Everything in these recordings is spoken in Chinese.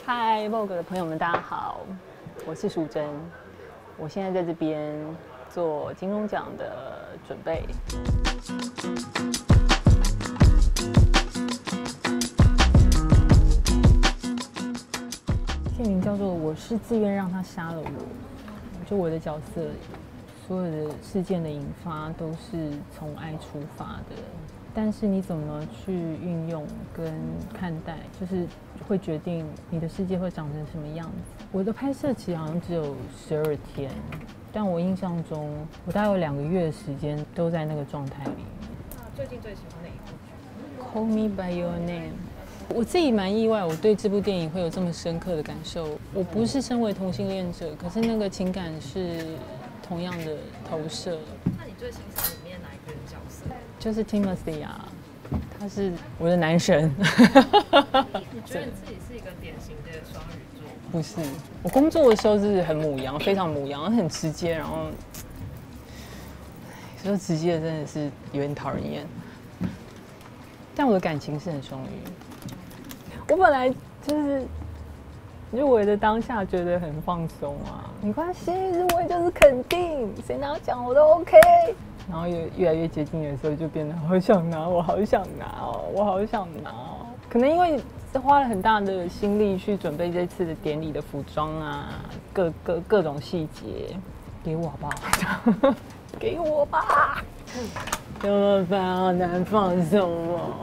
嗨，Vogue 的朋友们，大家好，我是淑珍，我现在在这边做金钟奖的准备。片名叫做《我是自愿让他杀了我》，就我的角色，所有的事件的引发都是从爱出发的。但是你怎么去运用跟看待，就是会决定你的世界会长成什么样子。我的拍摄期好像只有12天，但我印象中，我大概有2个月的时间都在那个状态里。 最近最喜欢哪一部剧 ？Call Me by Your Name。我自己蛮意外，我对这部电影会有这么深刻的感受。我不是身为同性恋者，可是那个情感是同样的投射。 那你最欣赏里面哪一个角色？ 就是 Timothy 啊，他是我的男神。 你觉得你自己是一个典型的双鱼座吗？ 不是，我工作的时候是很母羊，非常母羊，很直接，然后有时候直接的真的是有点讨人厌。但我的感情是很双鱼。我本来就是入围的当下觉得很放松啊，没关系，入围就是肯定，谁拿奖我都 OK。然后越来越接近的时候，就变得好想拿，我好想拿哦，我好想拿哦。可能因为花了很大的心力去准备这次的典礼的服装啊，各种细节，给我好不好？给我吧！怎么办？好难放松哦。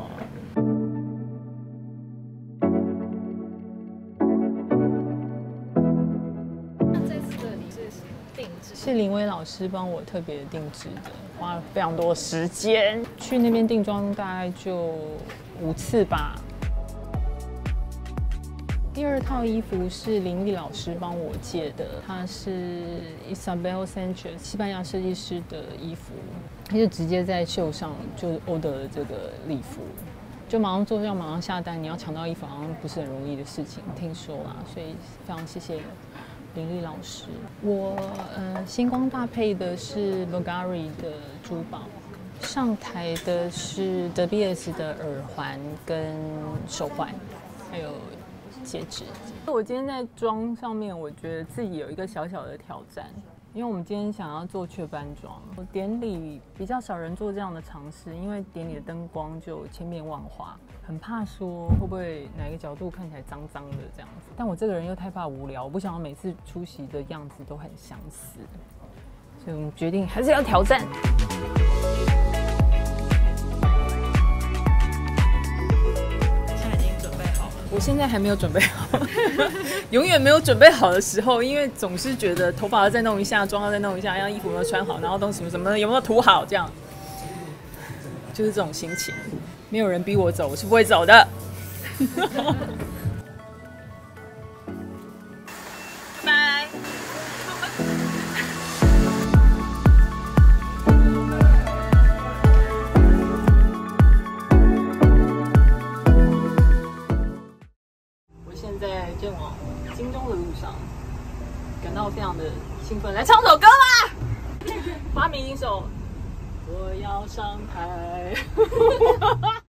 是林威老师帮我特别定制的，花了非常多时间。去那边定妆大概就5次吧。第2套衣服是林丽老师帮我借的，它是 Isabel Sanchez 西班牙设计师的衣服，他就直接在秀上就 order 了这个礼服，就马上做要马上下单，你要抢到衣服好像不是很容易的事情，听说啦，所以非常谢谢林丽老师。我星光大配的是 Bulgari 的珠宝，上台的是德比尔斯的耳环跟手环，还有戒指。我今天在妆上面，我觉得自己有一个小小的挑战，因为我们今天想要做雀斑妆，典礼比较少人做这样的尝试，因为典礼的灯光就千变万化，很怕说会不会哪个角度看起来脏脏的这样子。但我这个人又太怕无聊，我不想要每次出席的样子都很相似，所以我们决定还是要挑战。我现在还没有准备好，永远没有准备好的时候，因为总是觉得头发要再弄一下，妆要再弄一下，衣服有没有穿好，然后东西什么有没有涂好，这样就是这种心情。没有人逼我走，我是不会走的。拜。现在正往金钟的路上，感到非常的兴奋，来唱首歌吧！发明一首《我要上台》。